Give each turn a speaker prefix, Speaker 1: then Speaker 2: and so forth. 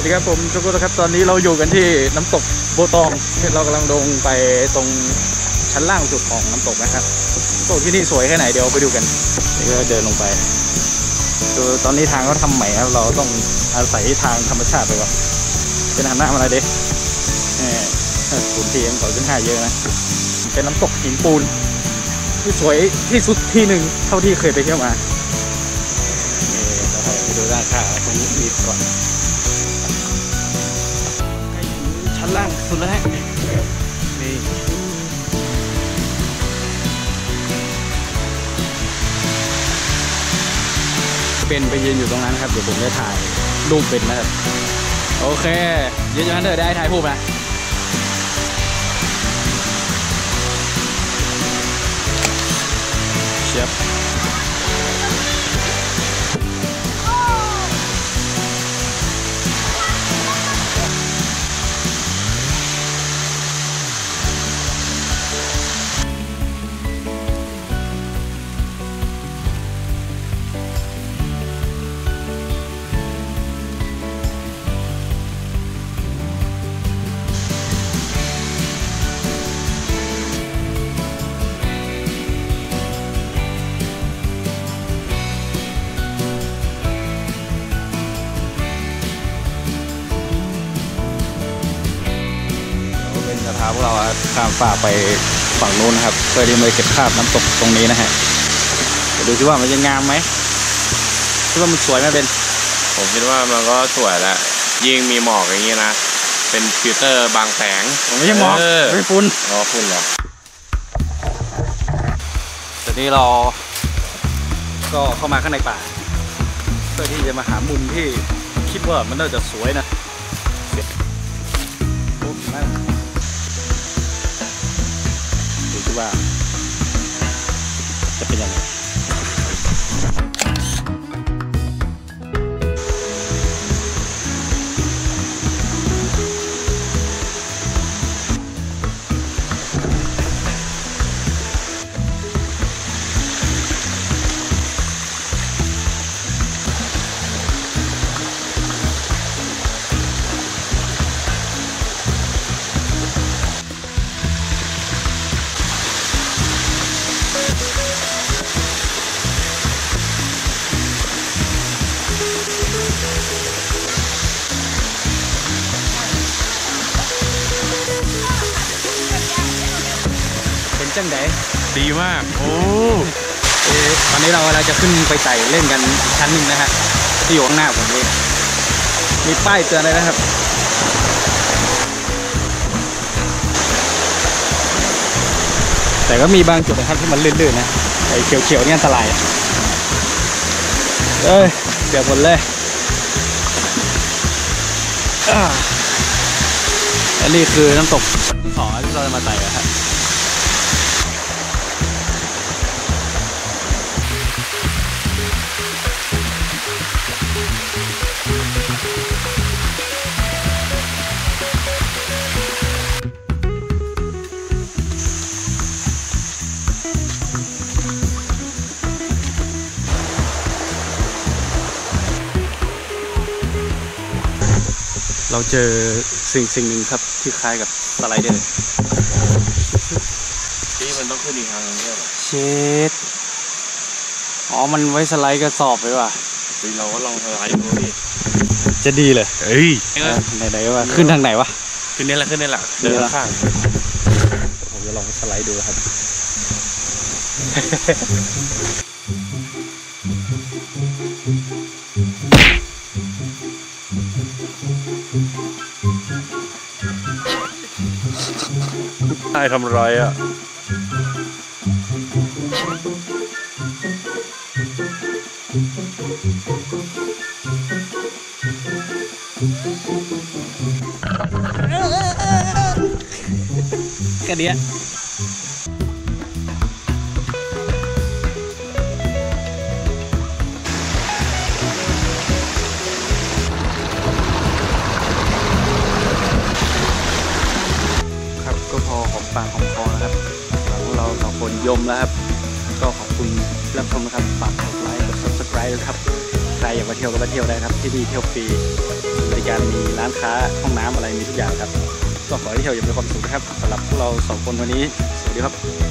Speaker 1: สวัสดีครับผมทุกคนครับตอนนี้เราอยู่กันที่น้ำตกโบตองเรากำลังลงไปตรงชั้นล่างสุดของน้ำตกนะครับน้ำตกที่นี่สวยแค่ไหนเดี๋ยวไปดูกันนี่ก็เดินลงไปคือตอนนี้ทางเขาทำใหม่ครับเราต้องอาศัยทางธรรมชาติไปก่อนเป็นหันหน้ามาอะไรเด้ฝุ่น PM 2.5เยอะนะเป็นน้ำตกหินปูนที่สวยที่สุดที่หนึ่งเท่าที่เคยไปเที่ยวมาเราไปดูด้านข้างตรงนี้มีก่อนชั้นล่างสุดแล้วฮะนี่เป็นไปยืนอยู่ตรงนั้นครับเดี๋ยวผมจะถ่ายรูปเป็นนะครับโอเคยืนอยู่นั้นเดี๋ยวได้ถ่ายรูปนะเชียบพาพวกเราข้ามฝ่าไปฝั่งนู้นนะครับเพื่อที่จะเก็บภาพน้ำตกตรงนี้นะฮะดูซิว่ามันจะงามไหมคิดว่ามันสวยไหมเป็น
Speaker 2: ผมคิดว่ามันก็สวยแล้วยิ่งมีหมอกอย่างนี้นะเป็นฟิลเตอร์บางแสง
Speaker 1: ไม่ใช่หมอกไม่ฝุ่น
Speaker 2: ฝุ่นเหรอ
Speaker 1: ตอนนี้เราก็เข้ามาข้างในป่าเพื่อที่จะมาหามุมที่คิดว่ามันน่าจะสวยนะว่าจะเป็นยังไงจังได
Speaker 2: ดีมากโอ้
Speaker 1: ตอนนี้เราจะขึ้นไปไต่เล่นกันชั้นหนึ่งนะฮะที่อยู่ข้างหน้าผมนี่มีป้ายเตือนเลยนะครับแต่ก็มีบางจุดนะครับที่มันลื่นๆนะไอ้เขียวๆนี่อันตรายเสียผลเลยอันนี้คือน้ำตกที่2ที่เราจะมาไต่ครับเราเจอสิ่งหนึ่งครับที่คล้ายกับสไลเดอร์
Speaker 2: นี่มันต้องขึ้นอีกทางนึงใช่ไหม
Speaker 1: เช็ดมันไว้สไลด์กระสอบเลยว่ะ
Speaker 2: เราก็ลองสไลด์ดูดิ
Speaker 1: จะดีเลยไหนว่าขึ้นทางไหนวะ
Speaker 2: ขึ้นนี่แหละเดินข้าง
Speaker 1: ผมจะลองสไลด์ดูครับ
Speaker 2: นายทำไรอ่ะ
Speaker 1: แค่นี้ก็พอหอมปากหอมคอนะครับพวกเรา2 คนยมแล้วครับก็ขอบคุณรับชมนะครับฝากกดไลค์กด Subscribe นะครับใครอยากมาเที่ยวก็มาเที่ยวได้ครับที่นี่เที่ยวฟรีบริการมีร้านค้าห้องน้ำอะไรมีทุกอย่างครับก็ขอให้เที่ยวอย่างมีความสุขนะครับสำหรับพวกเรา2 คนวันนี้สวัสดีครับ